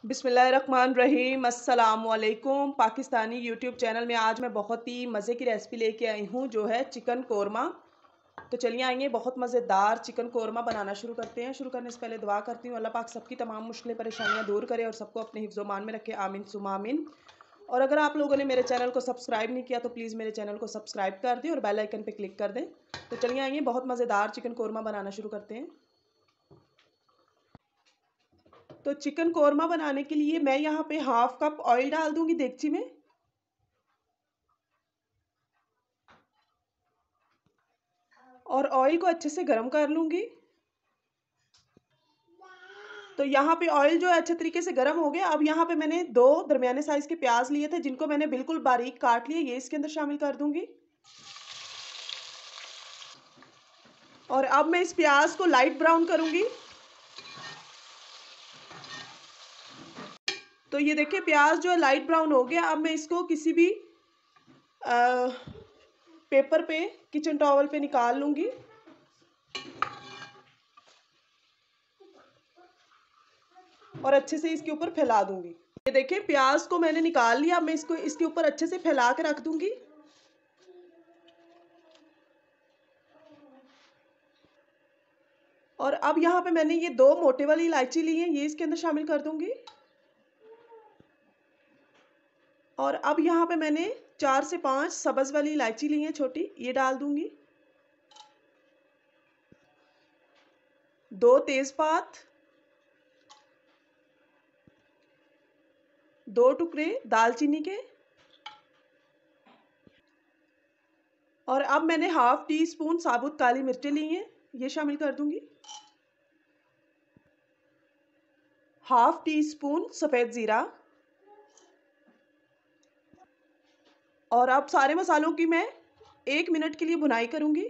बिस्मिल्लाहिर्रहमानिर्रहीम अस्सलाम वालेकुम। पाकिस्तानी यूट्यूब चैनल में आज मैं बहुत ही मज़े की रेसिपी लेके आई हूँ जो है चिकन कोरमा। तो चलिए आइए बहुत मज़ेदार चिकन कोरमा बनाना शुरू करते हैं। शुरू करने से पहले दुआ करती हूँ अल्लाह पाक सबकी तमाम मुश्किलें परेशानियाँ दूर करे और सबको अपने हिफ्ज़ मान में रखे, आमीन सुमा आमीन। और अगर आप लोगों ने मेरे चैनल को सब्सक्राइब नहीं किया तो प्लीज़ मेरे चैनल को सब्सक्राइब कर दें और बेल आइकन पर क्लिक कर दें। तो चलिए आइए बहुत मज़ेदार चिकन कोरमा बनाना शुरू करते हैं। तो चिकन कोरमा बनाने के लिए मैं यहाँ पे हाफ कप ऑयल डाल दूंगी देगची में। और ऑयल को अच्छे से गर्म कर लूंगी। तो यहाँ पे ऑयल जो है अच्छे तरीके से गर्म हो गया। अब यहाँ पे मैंने 2 दरमियाने साइज के प्याज लिए थे जिनको मैंने बिल्कुल बारीक काट लिया, ये इसके अंदर शामिल कर दूंगी। और अब मैं इस प्याज को लाइट ब्राउन करूंगी। तो ये देखिए प्याज जो है लाइट ब्राउन हो गया। अब मैं इसको किसी भी पेपर पे, किचन टॉवल पे निकाल लूंगी। और अच्छे से इसके ऊपर फैला दूंगी। ये देखिए प्याज को मैंने निकाल लिया। मैं इसको इसके ऊपर अच्छे से फैला के रख दूंगी। और अब यहाँ पे मैंने ये 2 मोटे वाली इलायची ली है, ये इसके अंदर शामिल कर दूंगी। और अब यहाँ पे मैंने 4 से 5 सब्ज वाली इलायची ली है छोटी, ये डाल दूंगी। 2 तेजपात, 2 टुकड़े दालचीनी के। और अब मैंने हाफ टी स्पून साबुत काली मिर्चें ली हैं, ये शामिल कर दूंगी। हाफ टी स्पून सफ़ेद ज़ीरा। और अब सारे मसालों की मैं 1 मिनट के लिए भुनाई करूंगी।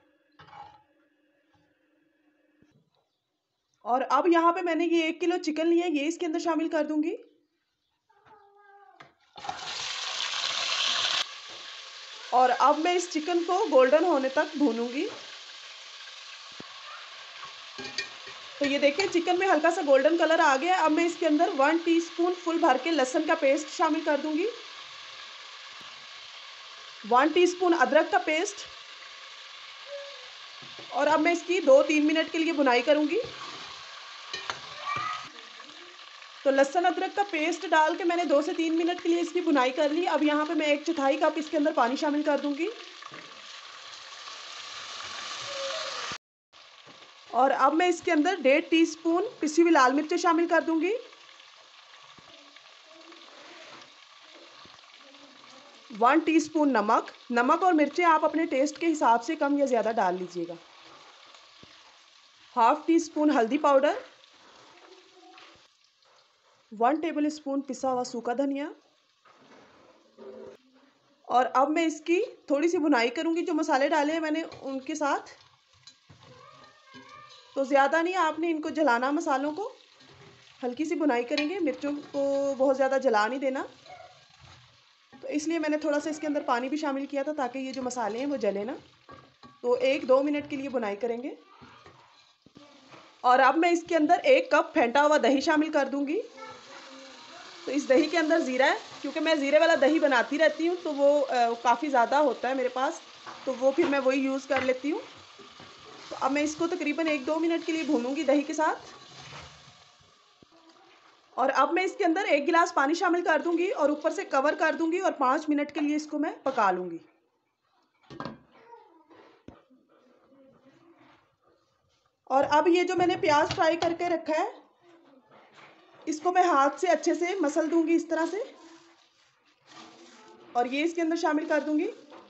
और अब यहाँ पे मैंने ये 1 किलो चिकन लिया है, ये इसके अंदर शामिल कर दूंगी। और अब मैं इस चिकन को गोल्डन होने तक भूनूंगी। तो ये देखिए चिकन में हल्का सा गोल्डन कलर आ गया। अब मैं इसके अंदर 1 टीस्पून फुल भर के लहसुन का पेस्ट शामिल कर दूंगी। 1 टीस्पून अदरक का पेस्ट। और अब मैं इसकी 2-3 मिनट के लिए भुनाई करूंगी। तो लहसुन अदरक का पेस्ट डाल के मैंने 2 से 3 मिनट के लिए इसकी भुनाई कर ली। अब यहाँ पे मैं 1/4 कप इसके अंदर पानी शामिल कर दूंगी। और अब मैं इसके अंदर 1.5 टीस्पून पिसी हुई लाल मिर्चें शामिल कर दूंगी। 1 टीस्पून नमक। नमक और मिर्चें आप अपने टेस्ट के हिसाब से कम या ज़्यादा डाल लीजिएगा। हाफ टी स्पून हल्दी पाउडर। 1 टेबल स्पून पिसा हुआ सूखा धनिया। और अब मैं इसकी थोड़ी सी भुनाई करूंगी। जो मसाले डाले हैं मैंने उनके साथ, तो ज़्यादा नहीं आपने इनको जलाना, मसालों को हल्की सी भुनाई करेंगे। मिर्चों को बहुत ज़्यादा जला नहीं देना। तो इसलिए मैंने थोड़ा सा इसके अंदर पानी भी शामिल किया था ताकि ये जो मसाले हैं वो जले ना। तो 1-2 मिनट के लिए भुनाई करेंगे। और अब मैं इसके अंदर 1 कप फेंटा हुआ दही शामिल कर दूंगी। तो इस दही के अंदर ज़ीरा है, क्योंकि मैं ज़ीरे वाला दही बनाती रहती हूँ तो वो काफ़ी ज़्यादा होता है मेरे पास, तो वो फिर मैं वही यूज़ कर लेती हूँ। तो अब मैं इसको तकरीबन 1-2 मिनट के लिए भूनूंगी दही के साथ। और अब मैं इसके अंदर 1 गिलास पानी शामिल कर दूंगी और ऊपर से कवर कर दूंगी और 5 मिनट के लिए इसको मैं पका लूंगी। और अब ये जो मैंने प्याज फ्राई करके रखा है, इसको मैं हाथ से अच्छे से मसल दूंगी इस तरह से। और ये इसके अंदर शामिल कर दूंगी।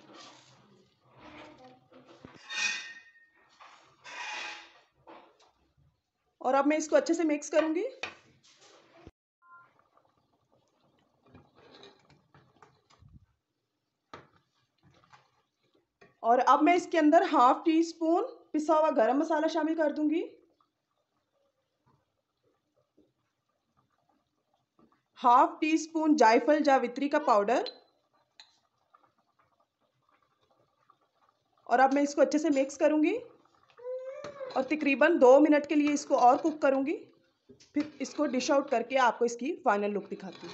और अब मैं इसको अच्छे से मिक्स करूंगी। और अब मैं इसके अंदर हाफ टी स्पून पिसा हुआ गरम मसाला शामिल कर दूंगी। हाफ टी स्पून जायफल जावित्री का पाउडर। और अब मैं इसको अच्छे से मिक्स करूंगी और तकरीबन 2 मिनट के लिए इसको और कुक करूंगी। फिर इसको डिश आउट करके आपको इसकी फाइनल लुक दिखाती हूँ।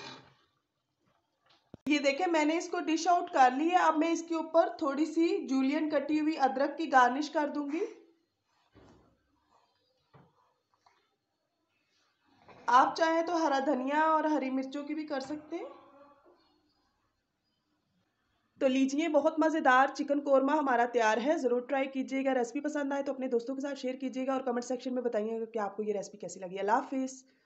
ये देखें, मैंने इसको डिश आउट कर ली है। अब मैं इसके ऊपर थोड़ी सी जूलियन कटी हुई अदरक की गार्निश कर दूंगी। आप चाहें तो हरा धनिया और हरी मिर्चों की भी कर सकते हैं। तो लीजिए, बहुत मज़ेदार चिकन कोरमा हमारा तैयार है। ज़रूर ट्राई कीजिएगा। रेसिपी पसंद आए तो अपने दोस्तों के साथ शेयर कीजिएगा और कमेंट सेक्शन में बताइएगा कि आपको ये रेसिपी कैसी लगी। अल्लाह हाफिज़।